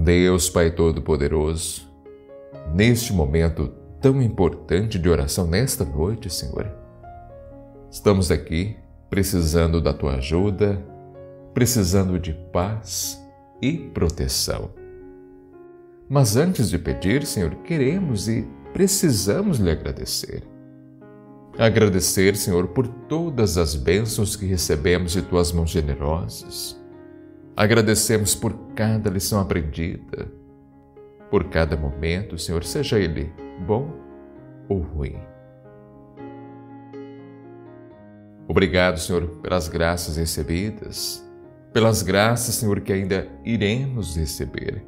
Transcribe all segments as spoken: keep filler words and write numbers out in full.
Deus Pai Todo-Poderoso, neste momento tão importante de oração nesta noite, Senhor, estamos aqui precisando da Tua ajuda, precisando de paz e proteção. Mas antes de pedir, Senhor, queremos e precisamos lhe agradecer. Agradecer, Senhor, por todas as bênçãos que recebemos de Tuas mãos generosas. Agradecemos por cada lição aprendida, por cada momento, Senhor, seja ele bom ou ruim. Obrigado, Senhor, pelas graças recebidas, pelas graças, Senhor, que ainda iremos receber.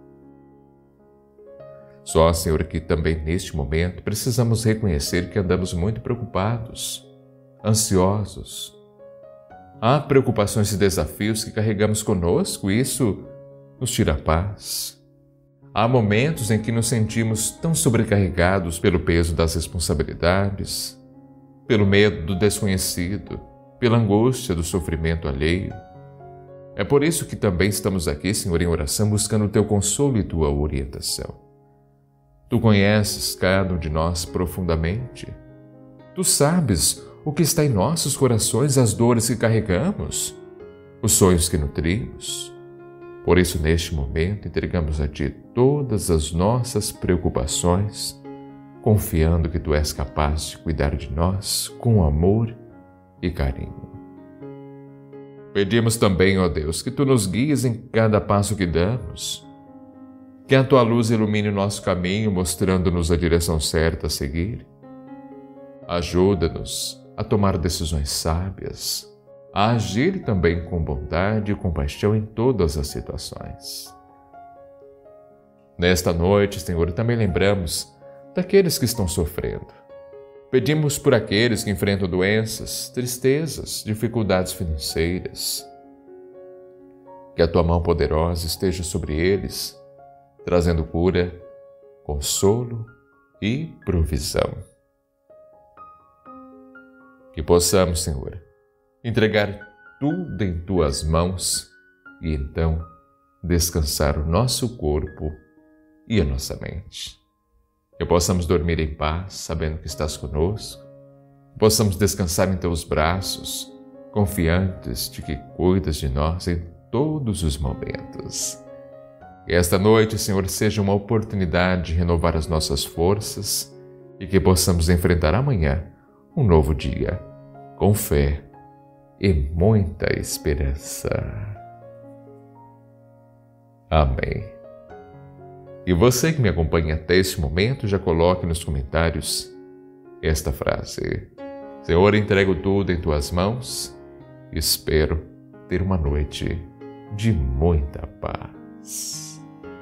Só, Senhor, que também neste momento precisamos reconhecer que andamos muito preocupados, ansiosos. Há preocupações e desafios que carregamos conosco e isso nos tira a paz. Há momentos em que nos sentimos tão sobrecarregados pelo peso das responsabilidades, pelo medo do desconhecido, pela angústia do sofrimento alheio. É por isso que também estamos aqui, Senhor, em oração, buscando o Teu consolo e Tua orientação. Tu conheces cada um de nós profundamente. Tu sabes o que está em nossos corações, as dores que carregamos, os sonhos que nutrimos. Por isso, neste momento, entregamos a Ti todas as nossas preocupações, confiando que Tu és capaz de cuidar de nós com amor e carinho. Pedimos também, ó Deus, que Tu nos guies em cada passo que damos, que a Tua luz ilumine o nosso caminho, mostrando-nos a direção certa a seguir. Ajuda-nos a tomar decisões sábias, a agir também com bondade e compaixão em todas as situações. Nesta noite, Senhor, também lembramos daqueles que estão sofrendo. Pedimos por aqueles que enfrentam doenças, tristezas, dificuldades financeiras. Que a Tua mão poderosa esteja sobre eles, trazendo cura, consolo e provisão. Que possamos, Senhor, entregar tudo em Tuas mãos e então descansar o nosso corpo e a nossa mente. Que possamos dormir em paz, sabendo que estás conosco. Que possamos descansar em Teus braços, confiantes de que cuidas de nós em todos os momentos. Que esta noite, Senhor, seja uma oportunidade de renovar as nossas forças e que possamos enfrentar amanhã um novo dia, com fé e muita esperança. Amém. E você que me acompanha até este momento, já coloque nos comentários esta frase: Senhor, entrego tudo em Tuas mãos e espero ter uma noite de muita paz.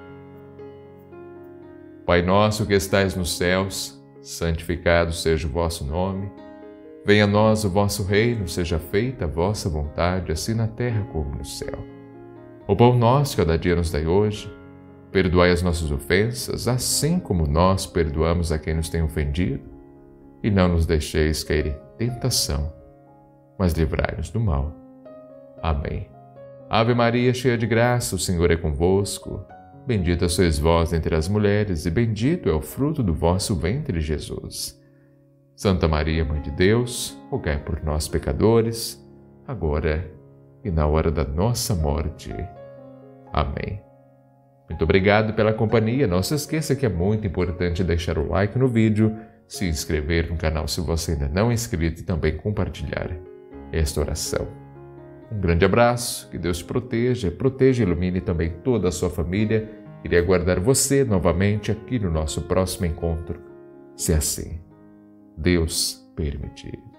Pai nosso que estais nos céus, santificado seja o vosso nome. Venha a nós o vosso reino, seja feita a vossa vontade, assim na terra como no céu. O pão nosso cada dia nos dai hoje. Perdoai as nossas ofensas, assim como nós perdoamos a quem nos tem ofendido. E não nos deixeis cair em tentação, mas livrai-nos do mal. Amém. Ave Maria, cheia de graça, o Senhor é convosco. Bendita sois vós entre as mulheres, e bendito é o fruto do vosso ventre, Jesus. Santa Maria, Mãe de Deus, rogai por nós, pecadores, agora e na hora da nossa morte. Amém. Muito obrigado pela companhia. Não se esqueça que é muito importante deixar o like no vídeo, se inscrever no canal se você ainda não é inscrito e também compartilhar esta oração. Um grande abraço, que Deus te proteja, proteja e ilumine também toda a sua família. Irei aguardar você novamente aqui no nosso próximo encontro, se assim Deus permitir.